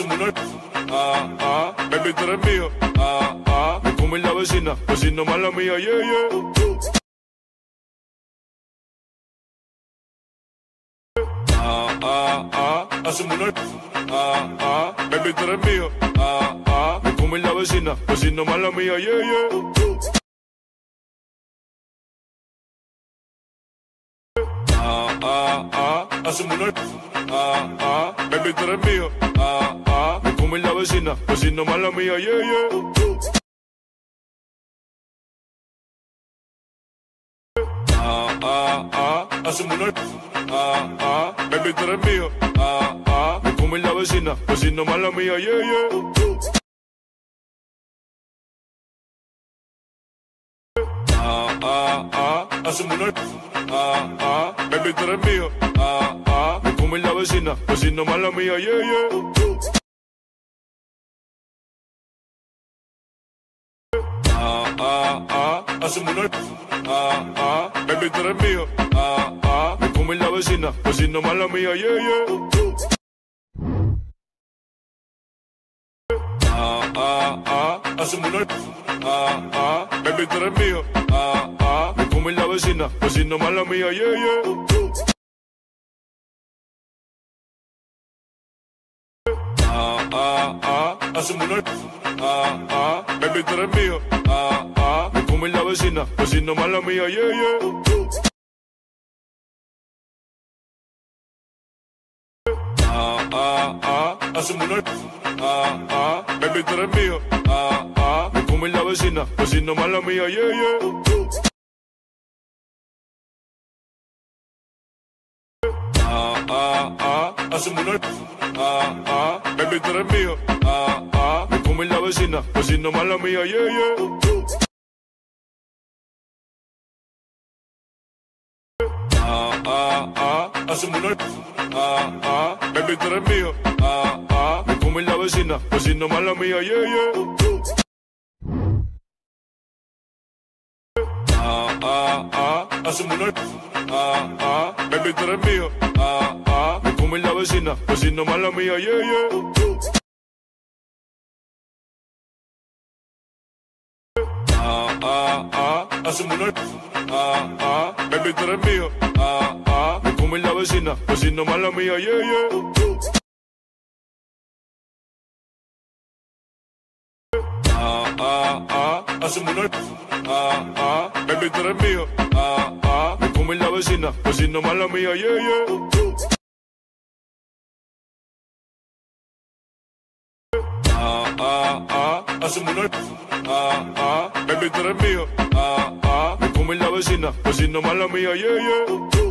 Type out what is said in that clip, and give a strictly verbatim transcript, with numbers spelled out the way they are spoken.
hacemos una... Ah, ah, baby, tú eres mío. Ah, ah, me come la vecina, vecina mala mía, yeah, yeah. Ah, ah, ah, hacemos una... Ah, ah, baby, tú eres mío. Ah, ah, me come la vecina, vecina mala mía, yeah, yeah. Ah, ah, ah, hacemos una... Ah, ah, baby, tú eres mío. Ah, ah, me come la vecina, vecina mala mía, yeah, yeah. Ah, ah, ah, hacemos una... Ah, ah, baby, tú eres mío. Ah, ah, me come la vecina, vecina mala mía, yeah, yeah. Ah, ah, ah, hacemos una... Ah, ah, baby, tú eres mío. Ah, ah, me come la vecina, vecina mala mía, yeah, yeah. Ah, ah, ah, hacemos una... Ah, ah, baby, tú eres mío. Ah, ah, me come la vecina, vecina mala mía, yeah, yeah. Ah, ah, ah, hacemos una... Ah, ah, baby, tú eres mío. Ah, ah, me come la vecina, vecina mala mía, yeah, yeah. Ah, ah, ah, hacemos una... Ah, ah, baby, tú eres mío. Ah, ah, me come la vecina, vecina mala mía, yeah, yeah. Ah, ah, ah, hacemos una... Ah, ah, baby, tú eres mío. Ah, ah, me come la vecina, vecina mala mía, yeah, yeah. Ah, ah, ah, hacemos una... Ah, ah, baby, tú eres mío. Ah, ah, me come la vecina, vecina mala mía, yeah, yeah. Ah, ah, ah, hacemos una... Ah, ah, baby, tú eres mío. Ah, ah, me come la vecina, vecina mala mía, yeah, yeah. Ah, ah, ah, hacemos una... Ah, ah, baby, tú eres mío. Ah, ah, me come la vecina, vecina mala mía, yeah, yeah. Ah, ah, ah, hacemos una... Ah, ah, baby, tú eres mío. Ah, ah, me come la vecina, vecina mala mía, yeah, yeah. Ah, ah, ah, hacemos una... Ah, ah, baby, tú eres mío. Ah, ah, me come la vecina, vecina mala mía, yeah, yeah. Ah, ah, ah, hacemos una... Ah, ah, baby, tú eres mío. Ah, ah, me come la vecina, vecina mala mía, yeah, yeah.